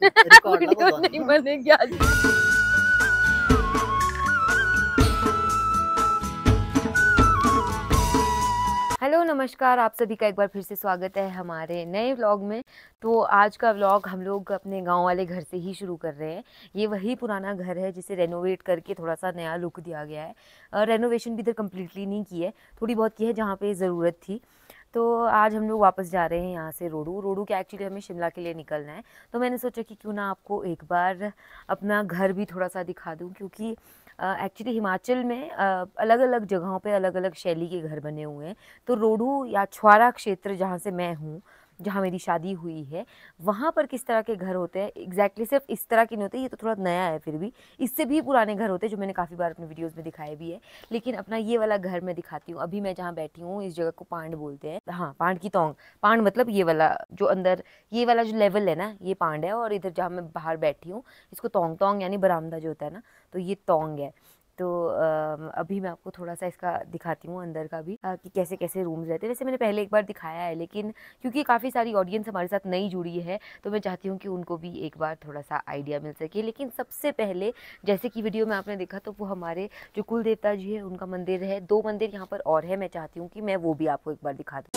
Video नहीं बनेगी आज। हेलो नमस्कार, आप सभी का एक बार फिर से स्वागत है हमारे नए व्लॉग में। तो आज का व्लॉग हम लोग अपने गांव वाले घर से ही शुरू कर रहे हैं। ये वही पुराना घर है जिसे रेनोवेट करके थोड़ा सा नया लुक दिया गया है। रेनोवेशन भी इधर कम्प्लीटली नहीं की है, थोड़ी बहुत की है जहाँ पे ज़रूरत थी। तो आज हम लोग वापस जा रहे हैं यहाँ से रोडू के। एक्चुअली हमें शिमला के लिए निकलना है, तो मैंने सोचा कि क्यों ना आपको एक बार अपना घर भी थोड़ा सा दिखा दूँ, क्योंकि एक्चुअली हिमाचल में अलग अलग जगहों पे अलग अलग शैली के घर बने हुए हैं। तो रोडू या छुआरा क्षेत्र जहाँ से मैं हूँ, जहाँ मेरी शादी हुई है, वहाँ पर किस तरह के घर होते हैं एग्जैक्टली सिर्फ इस तरह के नहीं होते। ये तो थोड़ा नया है, फिर भी इससे भी पुराने घर होते हैं जो मैंने काफ़ी बार अपने वीडियोस में दिखाए भी है। लेकिन अपना ये वाला घर मैं दिखाती हूँ। अभी मैं जहाँ बैठी हूँ इस जगह को पांड बोलते हैं। हाँ, पांड की तोंग। पांड मतलब ये वाला जो अंदर ये वाला जो लेवल है ना, ये पांड है। और इधर जहाँ मैं बाहर बैठी हूँ इसको तोंग तोंग यानी बरामदा जो होता है ना, तो ये तोंग है। तो अभी मैं आपको थोड़ा सा इसका दिखाती हूँ अंदर का भी, कि कैसे कैसे रूम्स रहते हैं। वैसे मैंने पहले एक बार दिखाया है, लेकिन क्योंकि काफ़ी सारी ऑडियंस हमारे साथ नई जुड़ी है तो मैं चाहती हूँ कि उनको भी एक बार थोड़ा सा आइडिया मिल सके। लेकिन सबसे पहले जैसे कि वीडियो में आपने देखा, तो वो हमारे जो कुल देवता जी है उनका मंदिर है। 2 मंदिर यहाँ पर और है, मैं चाहती हूँ कि मैं वो भी आपको एक बार दिखा दूँ।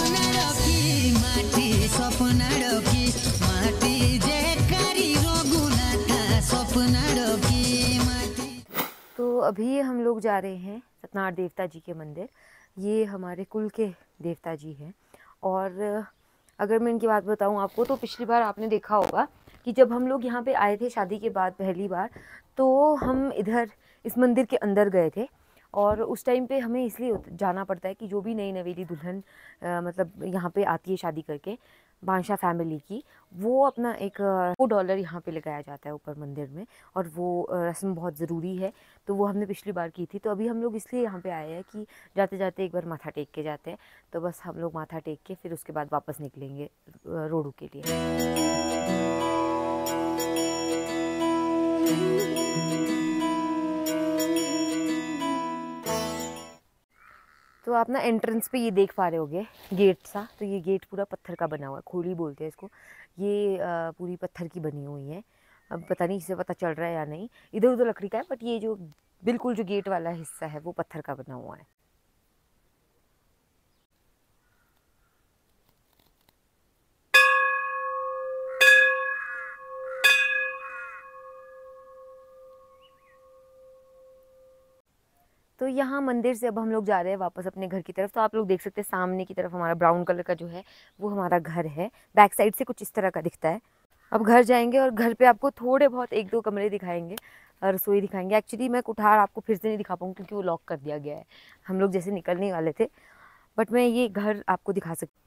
तो अभी हम लोग जा रहे हैं सतनारायण देवता जी के मंदिर। ये हमारे कुल के देवता जी हैं। और अगर मैं इनकी बात बताऊं आपको, तो पिछली बार आपने देखा होगा कि जब हम लोग यहाँ पे आए थे शादी के बाद पहली बार, तो हम इधर इस मंदिर के अंदर गए थे। और उस टाइम पे हमें इसलिए जाना पड़ता है कि जो भी नई नवेली दुल्हन मतलब यहाँ पे आती है शादी करके, बांशा फैमिली की, वो अपना एक $4 यहाँ पे लगाया जाता है ऊपर मंदिर में। और वो रस्म बहुत ज़रूरी है, तो वो हमने पिछली बार की थी। तो अभी हम लोग इसलिए यहाँ पे आए हैं कि जाते जाते एक बार माथा टेक के जाते हैं। तो बस हम लोग माथा टेक के फिर उसके बाद वापस निकलेंगे रोडू के लिए। तो आप ना एंट्रेंस पे ये देख पा रहे होगे गेट सा। तो ये गेट पूरा पत्थर का बना हुआ है, खोली बोलते हैं इसको। ये पूरी पत्थर की बनी हुई है। अब पता नहीं इससे पता चल रहा है या नहीं, इधर उधर लकड़ी का है, बट ये जो बिल्कुल जो गेट वाला हिस्सा है वो पत्थर का बना हुआ है। तो यहाँ मंदिर से अब हम लोग जा रहे हैं वापस अपने घर की तरफ। तो आप लोग देख सकते हैं सामने की तरफ हमारा ब्राउन कलर का जो है वो हमारा घर है। बैक साइड से कुछ इस तरह का दिखता है। अब घर जाएंगे और घर पे आपको थोड़े बहुत 1-2 कमरे दिखाएंगे, रसोई दिखाएंगे। एक्चुअली मैं कुठार आपको फिर से नहीं दिखा पाऊँ क्योंकि वो लॉक कर दिया गया है, हम लोग जैसे निकलने वाले थे। बट मैं ये घर आपको दिखा सकती।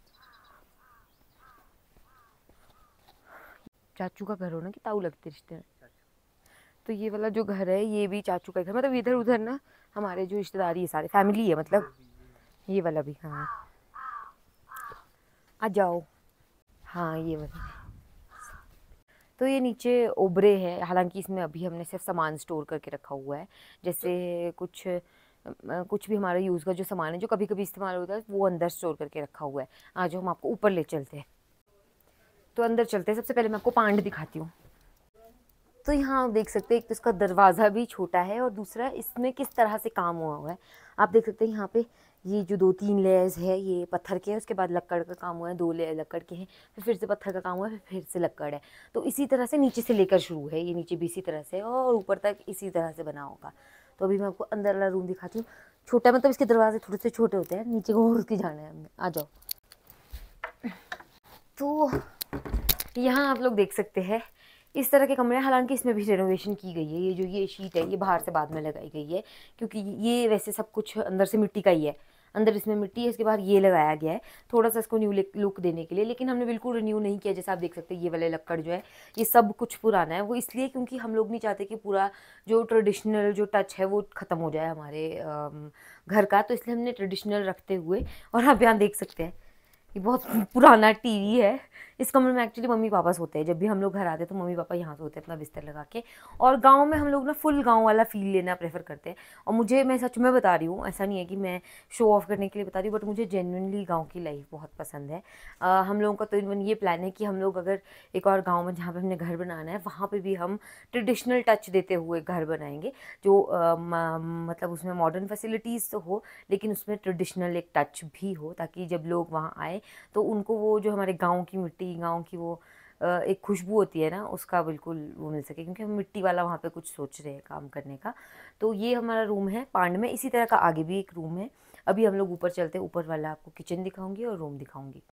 चाचू का घर हो ना कि ताऊ लगते रिश्ते में। तो ये वाला जो घर है ये भी चाचू का घर, मतलब इधर उधर ना हमारे जो रिश्तेदारी है सारे, फैमिली है मतलब। ये वाला भी, हाँ आ जाओ। हाँ ये वाला। तो ये नीचे ओबरे है, हालांकि इसमें अभी हमने सिर्फ सामान स्टोर करके रखा हुआ है। जैसे कुछ भी हमारा यूज़ का जो सामान है जो कभी कभी इस्तेमाल होता है वो अंदर स्टोर करके रखा हुआ है। आज हम आपको ऊपर ले चलते हैं। तो अंदर चलते हैं। सबसे पहले मैं आपको पांड दिखाती हूँ। तो यहाँ आप देख सकते हैं एक तो इसका दरवाज़ा भी छोटा है और दूसरा इसमें किस तरह से काम हुआ है। आप देख सकते हैं यहाँ पे ये जो 2-3 लेयर्स है ये पत्थर के हैं, उसके बाद लक्कड़ का काम हुआ है, 2 लेयर लक्कड़ के हैं, फिर से पत्थर का काम हुआ है, फिर से लक्कड़ है। तो इसी तरह से नीचे से लेकर शुरू है, ये नीचे भी इसी तरह से और ऊपर तक इसी तरह से बना होगा। तो अभी मैं आपको अंदर वाला रूम दिखाती हूँ। छोटा मतलब इसके दरवाजे थोड़े से छोटे होते हैं, नीचे को उसकी जाना है हमने। आ जाओ। तो यहाँ आप लोग देख सकते हैं इस तरह के कमरे। हालांकि इसमें भी रेनोवेशन की गई है। ये जो ये शीट है ये बाहर से बाद में लगाई गई है, क्योंकि ये वैसे सब कुछ अंदर से मिट्टी का ही है। अंदर इसमें मिट्टी है, इसके बाद ये लगाया गया है थोड़ा सा इसको न्यू लुक देने के लिए। लेकिन हमने बिल्कुल रिन्यू नहीं किया। जैसे आप देख सकते हैं ये वाले लक्कड़ जो है ये सब कुछ पुराना है। वो इसलिए क्योंकि हम लोग नहीं चाहते कि पूरा जो ट्रेडिशनल जो टच है वो ख़त्म हो जाए हमारे घर का। तो इसलिए हमने ट्रेडिशनल रखते हुए, और आप यहाँ देख सकते हैं ये बहुत पुराना टीवी है, इस कमरे में एक्चुअली मम्मी पापा सोते हैं। जब भी हम लोग घर आते हैं तो मम्मी पापा यहाँ सोते हैं अपना बिस्तर लगा के। और गाँव में हम लोग ना फुल गाँव वाला फील लेना प्रेफर करते हैं। और मुझे, मैं सच में बता रही हूँ, ऐसा नहीं है कि मैं शो ऑफ करने के लिए बता रही हूँ, बट मुझे जेन्युइनली गाँव की लाइफ बहुत पसंद है। हम लोगों का तो इवन ये प्लान है कि हम लोग अगर एक और गाँव में जहाँ पर हमने घर बनाना है वहाँ पर भी हम ट्रेडिशनल टच देते हुए घर बनाएंगे, जो मतलब उसमें मॉडर्न फैसिलिटीज़ तो हो लेकिन उसमें ट्रेडिशनल एक टच भी हो, ताकि जब लोग वहाँ आए तो उनको वो जो हमारे गांव की मिट्टी, गांव की वो एक खुशबू होती है ना, उसका बिल्कुल वो मिल सके, क्योंकि हम मिट्टी वाला वहाँ पे कुछ सोच रहे हैं काम करने का। तो ये हमारा रूम है पांड में। इसी तरह का आगे भी एक रूम है। अभी हम लोग ऊपर चलते हैं, ऊपर वाला आपको किचन दिखाऊंगी और रूम दिखाऊंगी।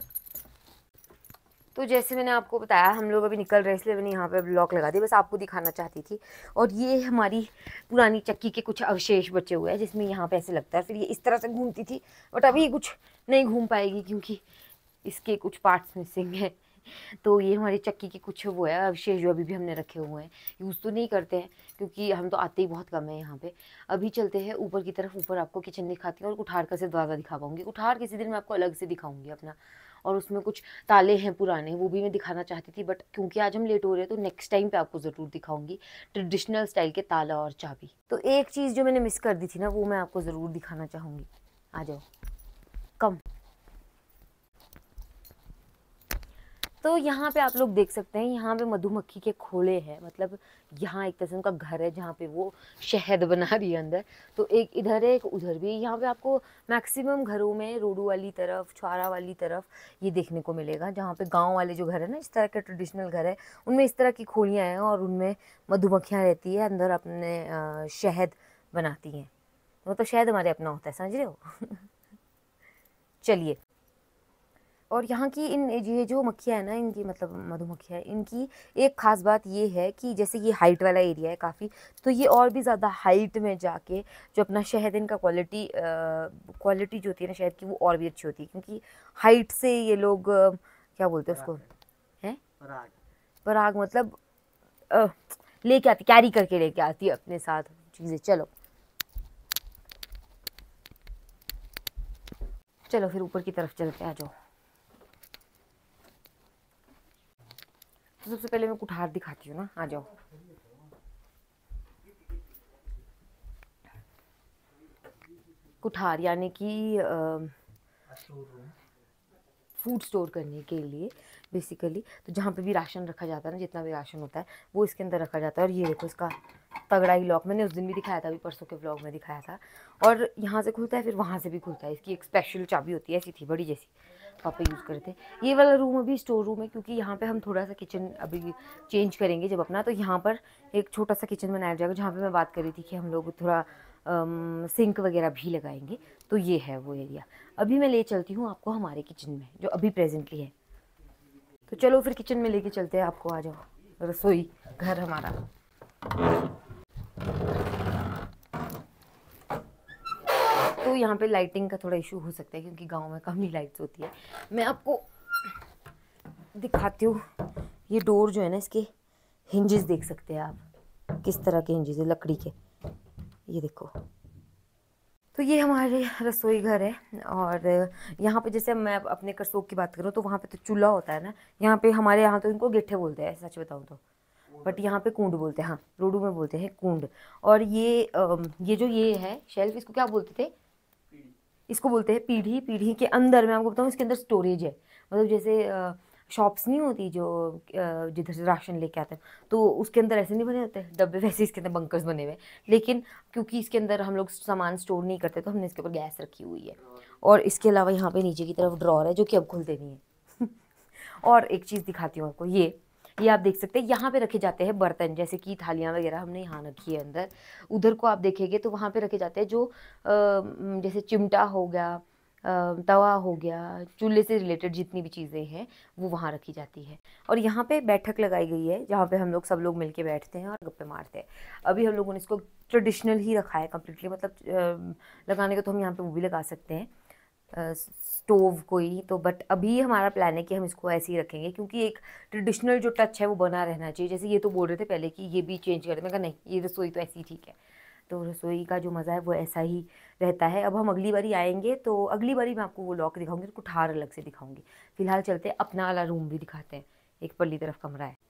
तो जैसे मैंने आपको बताया हम लोग अभी निकल रहे हैं, इसलिए मैंने यहाँ पे ब्लॉक लगा दिया, बस आपको दिखाना चाहती थी। और ये हमारी पुरानी चक्की के कुछ अवशेष बचे हुए हैं, जिसमें यहाँ पे ऐसे लगता है, फिर ये इस तरह से घूमती थी, बट अभी कुछ नहीं घूम पाएगी क्योंकि इसके कुछ पार्ट्स मिसिंग है। तो ये हमारी चक्की के कुछ वो है अवशेष, जो अभी भी हमने रखे हुए हैं। यूज़ तो नहीं करते हैं क्योंकि हम तो आते ही बहुत कम है यहाँ पे। अभी चलते हैं ऊपर की तरफ। ऊपर आपको किचन दिखाती हूँ और कुठार का सिर्फ दरवाज़ा दिखा पाऊँगी। कुठार किसी दिन मैं आपको अलग से दिखाऊँगी अपना, और उसमें कुछ ताले हैं पुराने, वो भी मैं दिखाना चाहती थी, बट क्योंकि आज हम लेट हो रहे हैं तो नेक्स्ट टाइम पे आपको ज़रूर दिखाऊंगी ट्रेडिशनल स्टाइल के ताला और चाबी। तो एक चीज़ जो मैंने मिस कर दी थी ना, वो मैं आपको ज़रूर दिखाना चाहूँगी। आ जाओ, कम। तो यहाँ पे आप लोग देख सकते हैं, यहाँ पे मधुमक्खी के खोले हैं, मतलब यहाँ एक तरह से उनका घर है जहाँ पे वो शहद बना रही है अंदर। तो एक इधर है, एक उधर भी है। यहाँ पे आपको मैक्सिमम घरों में रोडू वाली तरफ, छुआरा वाली तरफ ये देखने को मिलेगा। जहाँ पे गांव वाले जो घर है ना, इस तरह के ट्रेडिशनल घर है, उनमें इस तरह की खोलियाँ हैं और उनमें मधुमक्खियाँ रहती है अंदर, अपने शहद बनाती हैं। वो तो शहद हमारे अपना होता है, समझ रहे हो। चलिए, और यहाँ की ये जो मक्खियाँ है ना, इनकी मतलब मधुमक्खियाँ, इनकी एक ख़ास बात ये है कि जैसे ये हाइट वाला एरिया है काफ़ी, तो ये और भी ज़्यादा हाइट में जाके जो अपना शहद, इनका क्वालिटी जो होती है ना शहद की, वो और भी अच्छी होती है, क्योंकि हाइट से ये लोग क्या बोलते हैं उसको, हैं पराग। पराग मतलब लेके आती, कैरी करके लेके आती है अपने साथ चीज़ें। चलो चलो फिर ऊपर की तरफ चलते हैं, आ जाओ। तो सबसे पहले मैं कुठार दिखाती हूँ ना, आ जाओ। कुठार यानी कि फूड स्टोर करने के लिए बेसिकली, तो जहाँ पे भी राशन रखा जाता है ना, जितना भी राशन होता है वो इसके अंदर रखा जाता है। और ये देखो इसका तगड़ा ही लॉक, मैंने उस दिन भी दिखाया था, अभी परसों के व्लॉग में दिखाया था। और यहाँ से खुलता है, फिर वहाँ से भी खुलता है। इसकी एक स्पेशल चाबी होती है, ऐसी थी बड़ी जैसी, पापा यूज़ करते। ये वाला रूम अभी स्टोर रूम है, क्योंकि यहाँ पे हम थोड़ा सा किचन अभी चेंज करेंगे जब अपना, तो यहाँ पर एक छोटा सा किचन बनाया जाएगा, जहाँ पे मैं बात कर रही थी कि हम लोग थोड़ा सिंक वगैरह भी लगाएंगे। तो ये है वो एरिया। अभी मैं ले चलती हूँ आपको हमारे किचन में, जो अभी प्रेजेंटली है। तो चलो फिर किचन में लेके चलते हैं आपको, आ जाओ। रसोई घर हमारा। तो यहाँ पे लाइटिंग का थोड़ा इशू हो सकता है क्योंकि गांव में कम ही लाइट्स होती है। मैं आपको दिखाती हूँ। ये डोर जो है ना, इसके हिंजेस देख सकते हैं आप, किस तरह के हिंजेस है, लकड़ी के, ये देखो। तो ये हमारे रसोई घर है। और यहाँ पे जैसे मैं अपने करसोग की बात करूँ तो वहाँ पे तो चूल्हा होता है ना, यहाँ पे हमारे यहाँ तो इनको गिट्ठे बोलते हैं सच बताऊँ तो, बट यहाँ पे कूंड बोलते हैं। हाँ, रोडू में बोलते हैं कूंड। और ये जो ये है शेल्फ, इसको क्या बोलते थे, इसको बोलते हैं पीढ़ी। पीढ़ी के अंदर मैं आपको बताऊँ, इसके अंदर स्टोरेज है। मतलब जैसे शॉप्स नहीं होती जो जिधर से राशन लेके आते हैं, तो उसके अंदर ऐसे नहीं बने होते डब्बे, वैसे इसके अंदर बंकर्स बने हुए। लेकिन क्योंकि इसके अंदर हम लोग सामान स्टोर नहीं करते, तो हमने इसके ऊपर गैस रखी हुई है। और इसके अलावा यहाँ पे नीचे की तरफ ड्रॉर है, जो कि अब खुलते नहीं है। और एक चीज़ दिखाती हूँ आपको, ये आप देख सकते हैं, यहाँ पे रखे जाते हैं बर्तन, जैसे कि थालियाँ वगैरह हमने यहाँ रखी है अंदर। उधर को आप देखेंगे तो वहाँ पे रखे जाते हैं जो जैसे चिमटा हो गया, तवा हो गया, चूल्हे से रिलेटेड जितनी भी चीज़ें हैं वो वहाँ रखी जाती है। और यहाँ पे बैठक लगाई गई है, जहाँ पे हम लोग सब लोग मिलके बैठते हैं और गप्पे मारते हैं। अभी हम लोगों ने इसको ट्रेडिशनल ही रखा है कम्प्लीटली, मतलब लगाने को तो हम यहाँ पे वो भी लगा सकते हैं स्टोव कोई तो, बट अभी हमारा प्लान है कि हम इसको ऐसे ही रखेंगे, क्योंकि एक ट्रेडिशनल जो टच है वो बना रहना चाहिए। जैसे ये तो बोल रहे थे पहले कि ये भी चेंज कर दे, मैं कहा नहीं, ये रसोई तो ऐसी ही ठीक है। तो रसोई का जो मज़ा है वो ऐसा ही रहता है। अब हम अगली बारी आएंगे तो अगली बारी मैं आपको वो लॉक दिखाऊंगी, तो कुठार अलग से दिखाऊंगी। फिलहाल चलते हैं, अपना वाला रूम भी दिखाते हैं, एक पल्ली तरफ कमरा है।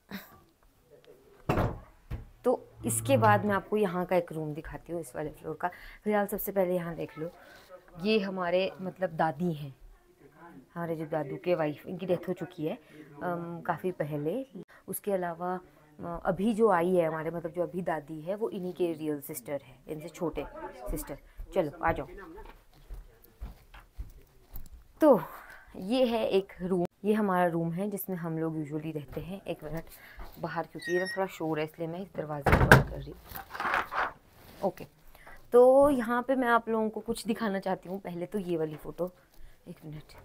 तो इसके बाद मैं आपको यहाँ का एक रूम दिखाती हूँ, इस वाले फ्लोर का। फिलहाल सबसे पहले यहाँ देख लो, ये हमारे मतलब दादी हैं, हमारे जो दादू के वाइफ, इनकी डेथ हो चुकी है काफ़ी पहले। उसके अलावा अभी जो आई है हमारे मतलब जो अभी दादी है वो इन्हीं के रियल सिस्टर है, इनसे छोटे सिस्टर। चलो आ जाओ। तो ये है एक रूम, ये हमारा रूम है जिसमें हम लोग यूजुअली रहते हैं। एक मिनट बाहर, क्योंकि ये ना थोड़ा शोर है इसलिए मैं इस दरवाजे को बंद कर रही हूँ। ओके, तो यहाँ पे मैं आप लोगों को कुछ दिखाना चाहती हूँ। पहले तो ये वाली फ़ोटो, एक मिनट,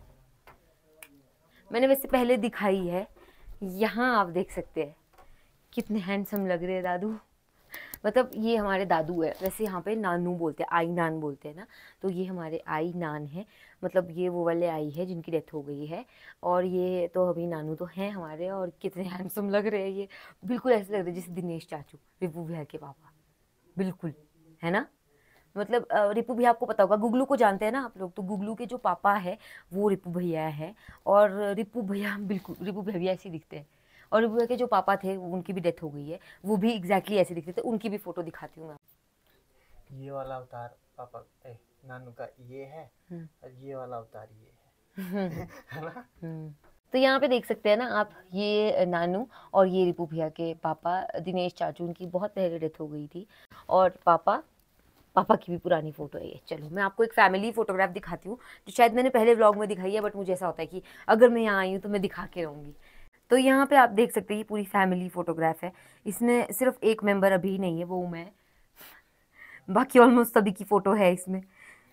मैंने वैसे पहले दिखाई है। यहाँ आप देख सकते हैं कितने हैंडसम लग रहे हैं दादू। मतलब ये हमारे दादू है, वैसे यहाँ पे नानू बोलते हैं, आई नान बोलते हैं ना, तो ये हमारे आई नान है। मतलब ये वो वाले आई है जिनकी डेथ हो गई है, और ये तो अभी नानू तो हैं हमारे। और कितने हैंडसम लग रहे हैं ये, बिल्कुल ऐसे लग रहे हैं जैसे दिनेश चाचू, रिपू भैया के पापा, बिल्कुल, है ना। मतलब रिपू भैया आपको पता होगा, गुगलू को जानते हैं ना आप लोग, तो गुगलू के जो पापा है वो रिपू भैया है। और रिपू भैया बिल्कुल, रिपू भैया भी ऐसे ही दिखते हैं। और रिपू भैया के जो पापा थे उनकी भी डेथ हो गई है, वो भी एग्जैक्टली ऐसे दिखते थे। उनकी भी फोटो दिखाती हूँ मैं। ये वाला अवतार पापा नानू का ये है, और ये वाला अवतार ये है ना। तो यहाँ पे देख सकते हैं ना आप, ये नानू और ये रिपू भैया के पापा दिनेश चाचू, उनकी बहुत पहले डेथ हो गई थी। और पापा की भी पुरानी फ़ोटो है ये। चलो मैं आपको एक फैमिली फ़ोटोग्राफ दिखाती हूँ, जो शायद मैंने पहले व्लॉग में दिखाई है, बट मुझे ऐसा होता है कि अगर मैं यहाँ आई हूँ तो मैं दिखा के रहूँगी। तो यहाँ पे आप देख सकते हैं ये पूरी फैमिली फ़ोटोग्राफ है। इसमें सिर्फ एक मेंबर अभी नहीं है, वो मैं, बाकी ऑलमोस्ट सभी की फ़ोटो है इसमें।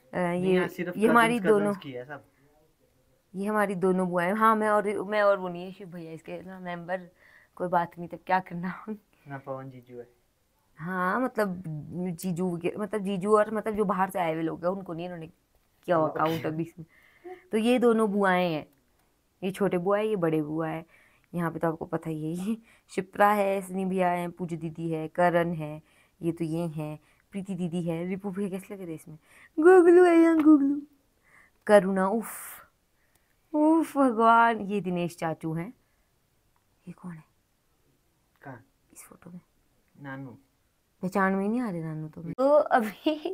ये हमारी दोनों की है सब। ये हमारी दोनों बुआएं। हाँ, मैं और वो नहीं है, शिव भैया इसके ना मेंबर। कोई बात नहीं, तब क्या करना। ना पवन जीजू है। हाँ मतलब जीजू के, मतलब जीजू और मतलब जो बाहर से आए हुए लोग हैं उनको नहीं, इन्होंने किया हुआ काउंट अभी इसमें। तो ये दोनों बुआएं हैं, ये छोटे बुआ है, ये बड़े बुआ है। यहाँ पे तो आपको पता ही है, ये शिप्रा है, सनी भैया है, पूजा दीदी है, करण है, ये तो ये हैं, प्रीति दीदी है, रिपू भैया कैसे लग रहे इसमें, गुगलू है यहाँ, गुगलू, करुणा, उफ उफ भगवान, ये दिनेश चाचू हैं। ये कौन है कहाँ इस फोटो में? नानू। पहचान में नहीं आ रहे नानू तो अभी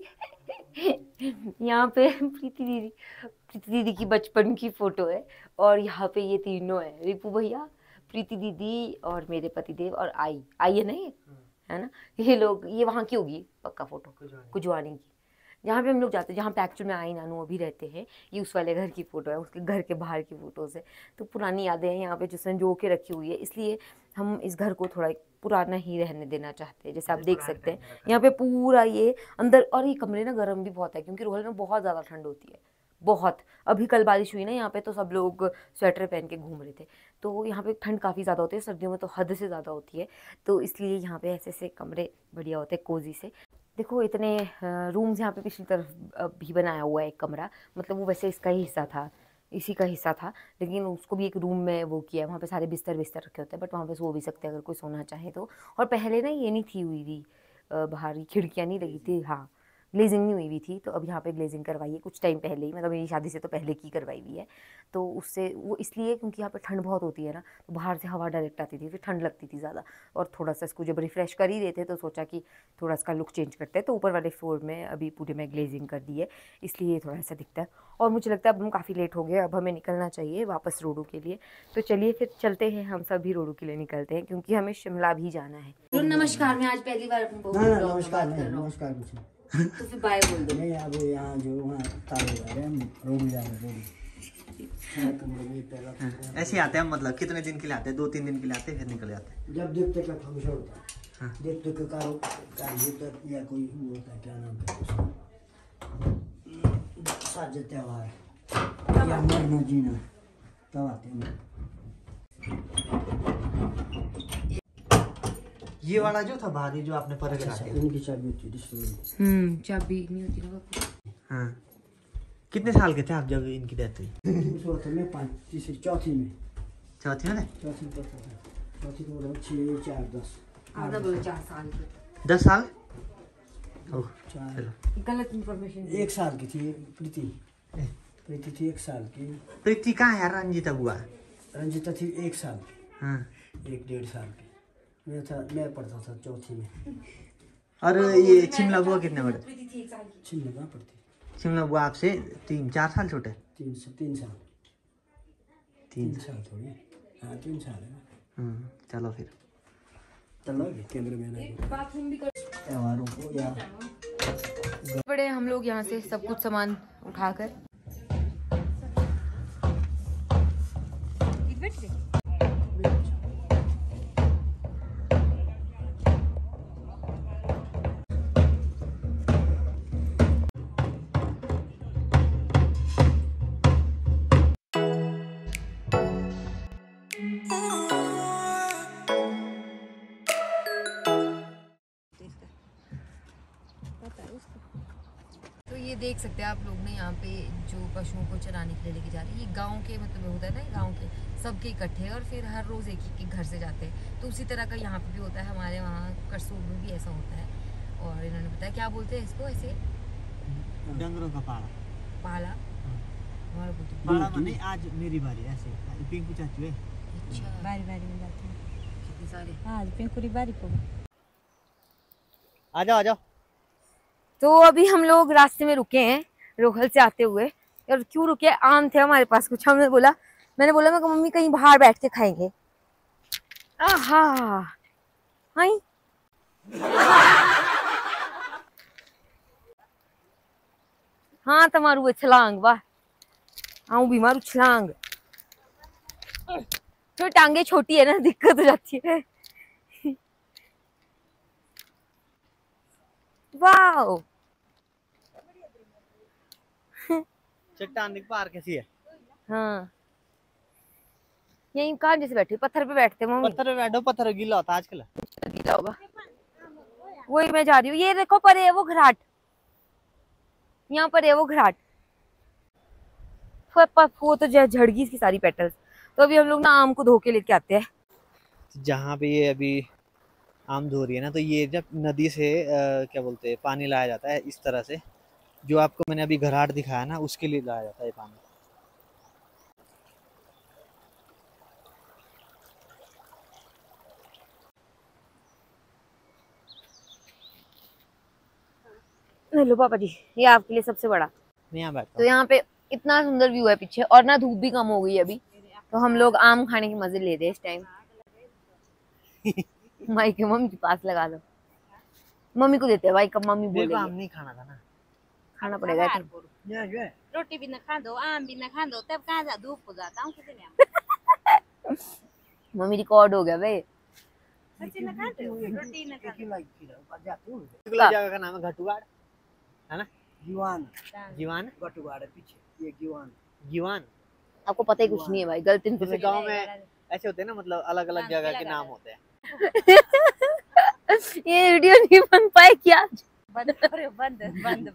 यहाँ पे प्रीति दीदी की बचपन की फोटो है। और यहाँ पे ये तीनों है, रिपू भैया, प्रीति दीदी और मेरे पतिदेव और आई है ना, ये है ना, ये लोग, ये वहाँ की होगी पक्का फोटो, कुजवानी की, जहाँ पे हम लोग जाते हैं, जहाँ पे एक्चुअल में आई नानू अभी रहते हैं। ये उस वाले घर की फ़ोटो है, उसके घर के बाहर की फ़ोटोज़ है। तो पुरानी यादें हैं यहाँ पे जो संजो के रखी हुई है, इसलिए हम इस घर को थोड़ा पुराना ही रहने देना चाहते हैं। जैसे आप देख सकते हैं यहाँ पे पूरा ये अंदर, और ये कमरे ना गर्म भी बहुत है क्योंकि रोहल में बहुत ज़्यादा ठंड होती है, बहुत। अभी कल बारिश हुई ना यहाँ पे, तो सब लोग स्वेटर पहन के घूम रहे थे। तो यहाँ पे ठंड काफ़ी ज़्यादा होती है, सर्दियों में तो हद से ज़्यादा होती है। तो इसलिए यहाँ पे ऐसे ऐसे कमरे बढ़िया होते हैं, कोजी से। देखो इतने रूम्स यहाँ पे पिछली तरफ भी बनाया हुआ है एक कमरा, मतलब वो वैसे इसका ही हिस्सा था, इसी का हिस्सा था, लेकिन उसको भी एक रूम में वो किया है। वहाँ पे सारे बिस्तर रखे होते हैं, बट वहाँ पे सो भी सकते हैं अगर कोई सोना चाहे तो। और पहले ना ये नहीं थी हुई थी, बाहर खिड़कियाँ नहीं लगी थी, हाँ ग्लेजिंग नहीं हुई हुई थी, तो अब यहाँ पे ग्लेजिंग करवाई है कुछ टाइम पहले ही, मतलब मेरी शादी से तो पहले की करवाई हुई है। तो उससे वो इसलिए क्योंकि यहाँ पे ठंड बहुत होती है ना, तो बाहर से हवा डायरेक्ट आती थी, फिर ठंड लगती थी ज़्यादा। और थोड़ा सा इसको जब रिफ़्रेश कर ही रहे थे तो सोचा कि थोड़ा इसका लुक चेंज करते हैं, तो ऊपर वाले फ्लोर में अभी पूरे में ग्लेजिंग कर दी है, इसलिए थोड़ा सा दिखता है। और मुझे लगता है अब हम काफ़ी लेट हो गए, अब हमें निकलना चाहिए वापस रोडू के लिए। तो चलिए फिर चलते हैं, हम सब भी रोडू के लिए निकलते हैं क्योंकि हमें शिमला भी जाना है। नमस्कार, मैं आज पहली बार नमस्कार तो फिर बाय बोल दो। नहीं, अब यहाँ जो वहाँ ताले जा रहे हैं, रोड जा रहे हैं। ऐसे आते हैं, मतलब कितने दिन के लिए आते हैं? 2-3 दिन के लिए आते हैं, फिर निकल जाते हैं। जब देखते का फंक्शन होता है, देखते का कार्य या कोई होता है, क्या नाम है उसका, साज त्योहार या मरना जीना, तब आते हैं। ये वाला जो था बाहर, जो आपने पर इनकी चाबी होती है, चाबी नहीं होती ना। हाँ, कितने साल के थे आप जब इनकी डेथ हुई? में 5 चौथी में चौथी को 6, 4, 10 4 साल 10 साल गलत इन्फॉर्मेशन। 1 साल की थी प्रीति थी 1 साल की। प्रीति कहाँ है? रंजीता बुआ? रंजीता थी 1 साल की। हाँ 1-1.5 साल की। मैं पढ़ता था 4थी में। और ये शिमला बुआ कितने बड़े? शिमला कहाँ पढ़ती? शिमला बुआ आपसे 3-4 साल छोटे? 3 साल 3 साल थोड़ी। हाँ 3 साल है। चलो फिर चलो केंद्र में त्योहारों को या बड़े हम लोग यहाँ से सब कुछ सामान उठाकर तो ये देख सकते हैं आप लोग ने यहाँ पे जो पशुओं को चराने के लिए लेके जा रहे हैं। ये गांव के मतलब होता है ना, गांव के सबके इकट्ठे और फिर हर रोज़ एक एक घर से जाते हैं। तो उसी तरह का यहाँ पे भी होता है, हमारे वहाँ करसूल में भी ऐसा होता है। और इन्होंने बताया क्या बोलते हैं इसको, ऐसे डंगरों का पाला। पाला हमारा बोलते हैं पाला माने आज मेरी बारी ऐसे पिंकू चाचू है। अच्छा बारी बारी में जाते हैं कितने सारे। हाँ पिंकुरी बारी को आ जाओ। तो अभी हम लोग रास्ते में रुके हैं रोहल से आते हुए। और क्यों रुके? आम थे हमारे पास कुछ। मैंने बोला मैं मम्मी कहीं बाहर बैठ के खाएंगे। आहा हाई हाँ तमारू छलांग वाह आऊं भी मारू छलांग। तो टांगे छोटी है ना, दिक्कत हो जाती है। वाओ चट्टान दिख पार कैसी है? हाँ यहीं कहाँ जैसे बैठे पत्थर पे बैठते मम्मी। पत्थर पे बैठो, पत्थर गीला होता आजकल। गीला होगा वही मैं जा रही हूँ। ये देखो परे है वो घराट, यहाँ पर है वो घराट। वो तो झड़गी इसकी सारी पेटल्स। तो अभी हम लोग ना आम को धो के लेके आते हैं। जहाँ पे ये अभी आम धो रही है ना, तो ये जब नदी से क्या बोलते हैं पानी लाया जाता है इस तरह से। जो आपको मैंने अभी घराट दिखाया ना, उसके लिए लाया जाता है पानी। लो पापा जी, ये आपके लिए सबसे बड़ा। यहाँ बैठता तो यहाँ पे इतना सुंदर व्यू है पीछे, और ना धूप भी कम हो गई है अभी। तो हम लोग आम खाने के मजे ले रहे हैं इस टाइम। माइक के मम्मी के पास लगा लो, मम्मी को देते हैं भाई। कब मम्मी बोलेगी आम नहीं खाना था ना, खाना पड़ेगा। रोटी भी न खा दो आम भी न खा दो तब कहाँ जा धूप हो जाता हूँ किसी ने। मम्मी रिकॉर्ड हो गया भाई। रोटी न खा दो रोटी न खा दो। जगह का नाम है घटुआड़, है ना? जीवान घटुआड़ है पीछे। ये जीवान आपको पता ही कुछ नहीं है भाई, गलत जैसे इन्फॉर्मेशन। गांव में ऐसे होते हैं ना, मतलब अलग अलग जगह के नाम होते हैं। ये वीडियो नहीं बन पाए क्या? बंद करो बंद।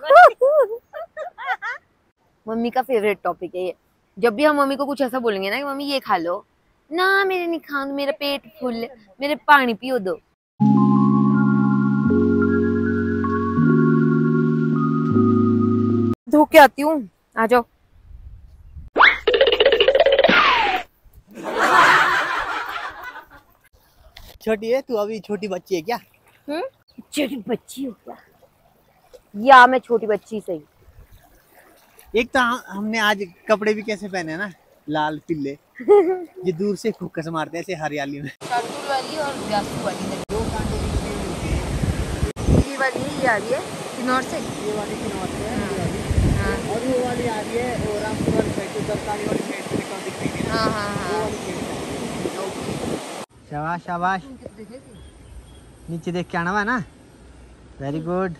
मम्मी का फेवरेट टॉपिक है ये। जब भी हम मम्मी को कुछ ऐसा बोलेंगे ना कि मम्मी ये खा लो ना, मेरे नहीं खाऊं, मेरा पेट फुल है, मेरे पानी पियो दो। धो के आती हूँ, आ जाओ। छोटी है तू, अभी छोटी बच्ची है क्या? छोटी बच्ची हो क्या? या मैं छोटी बच्ची सही। एक तो हमने आज कपड़े भी कैसे पहने ना, लाल पीले। ये दूर से फोकस मारते हैं ऐसे हरियाली में। शार्दुल वाली और व्यासु वाली में दो कांटे ये वाली ये आ रही है किन्नौर से। ये वाली किन्नौर से है, ये वाली। हाँ और वो वाली आ रही है और रामपुर वाली साइड, सरकारी वाली साइड से निकल दिख रही है। हाँ हाँ वो हाँ। वाली साइड। शाबाश शाबाश, नीचे देख के आना है ना। Very good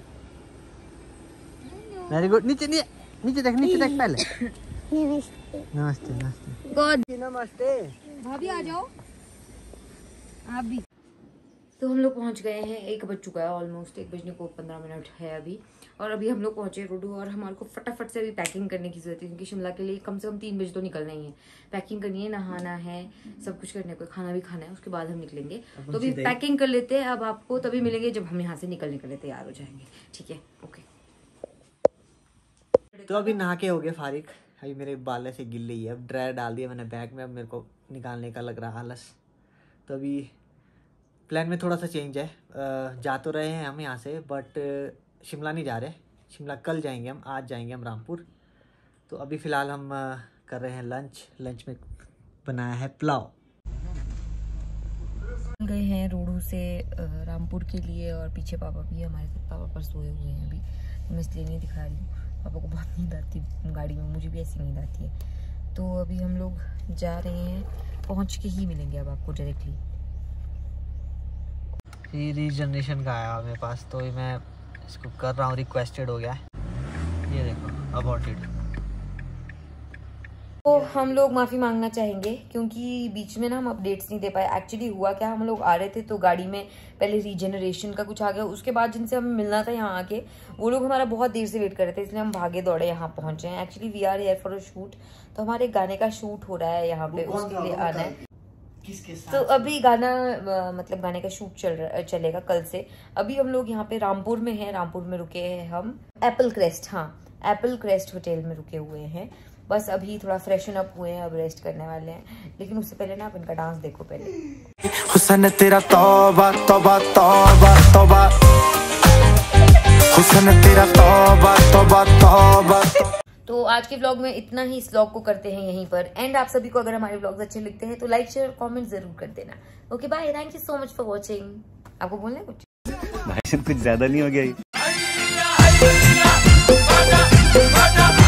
very good. नीचे नीचे देख पहले। नमस्ते नमस्ते। भाभी आ जाओ आप भी। तो हम लोग पहुंच गए हैं, 1 बज चुका है ऑलमोस्ट, 1 बजने को 15 मिनट है अभी। और अभी हम लोग पहुंचे रोडू और हमारे को फटाफट से अभी पैकिंग करने की जरूरत है क्योंकि शिमला के लिए कम से कम 3 बजे तो निकलना ही है। पैकिंग करनी है, नहाना है, सब कुछ करने को, खाना भी खाना है, उसके बाद हम निकलेंगे। तो अभी पैकिंग कर लेते हैं, अब आपको तभी मिलेंगे जब हम यहाँ से निकलने के लिए तैयार हो जाएंगे। ठीक है, ओके। तो अभी नहा के हो गए फारिग। अभी मेरे बाल से गिल रही है, अब ड्रायर डाल दिया मैंने बैग में, अब मेरे को निकालने का लग रहा आलस। तो अभी प्लान में थोड़ा सा चेंज है। जा तो रहे हैं हम यहाँ से, बट शिमला नहीं जा रहे। शिमला कल जाएंगे हम, आज जाएंगे हम रामपुर। तो अभी फ़िलहाल हम कर रहे हैं लंच में बनाया है पुलाव। गए हैं रोडू से रामपुर के लिए और पीछे पापा भी है हमारे साथ। पापा पर सोए हुए हैं अभी, मैं इसलिए नहीं दिखा रही हूँ। पापा को बहुत नींद आती है गाड़ी में, मुझे भी ऐसी नींद आती है। तो अभी हम लोग जा रहे हैं, पहुँच के ही मिलेंगे अब आपको डायरेक्टली। ये रीजनरेशन का आया मेरे पास, तो मैं इसको कर रहा हूँ, रिक्वेस्टेड हो गया है। ये देखो अबॉर्टेड। तो हम लोग माफ़ी मांगना चाहेंगे क्योंकि बीच में ना हम अपडेट्स नहीं दे पाए। एक्चुअली हुआ क्या, हम लोग आ रहे थे तो गाड़ी में पहले रीजनरेशन का कुछ आ गया, उसके बाद जिनसे हमें मिलना था यहाँ आके वो लोग हमारा बहुत देर से वेट कर रहे थे, इसलिए हम भागे दौड़े यहाँ पहुंचे हैं। Actually we are here for a shoot, तो हमारे गाने का शूट हो रहा है यहाँ पे, उसके लिए आना है। तो अभी गाना मतलब गाने का शूट चलेगा कल से। अभी हम लोग यहाँ पे रामपुर में हैं, रामपुर में रुके हैं हम एप्पल क्रेस्ट, हाँ एप्पल क्रेस्ट होटल में रुके हुए हैं। बस अभी थोड़ा फ्रेशन अप हुए हैं, अब रेस्ट करने वाले हैं। लेकिन उससे पहले ना आप इनका डांस देखो पहले। हुस्न तेरा तौबा तौबा तौबा तौबा, हुस्न तेरा तौबा तौबा तौबा। तो आज के व्लॉग में इतना ही, इस व्लॉग को करते हैं यहीं पर एंड। आप सभी को अगर हमारे व्लॉग्स अच्छे लगते हैं तो लाइक शेयर कमेंट जरूर कर देना। Okay bye, thank you so much for watching. आपको बोलना है कुछ? भाई कुछ ज्यादा नहीं हो गया?